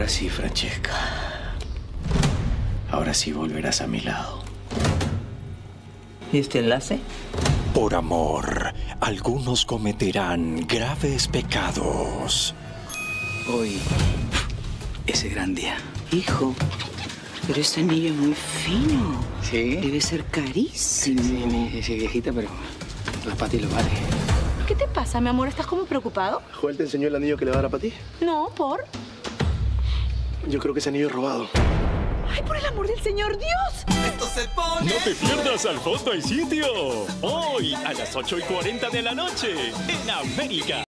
Ahora sí, Francesca. Ahora sí volverás a mi lado. ¿Y este enlace? Por amor, algunos cometerán graves pecados. Hoy es el gran día. Hijo, pero ese anillo es muy fino. ¿Sí? Debe ser carísimo. Sí, viejita, pero la Pati lo vale. ¿Qué te pasa, mi amor? ¿Estás como preocupado? ¿Joel te enseñó el anillo que le va a dar a Pati? No, ¿por? Yo creo que ese anillo es robado. ¡Ay, por el amor del Señor Dios! No te pierdas Al Fondo hay Sitio. Hoy a las 8:40 de la noche en América.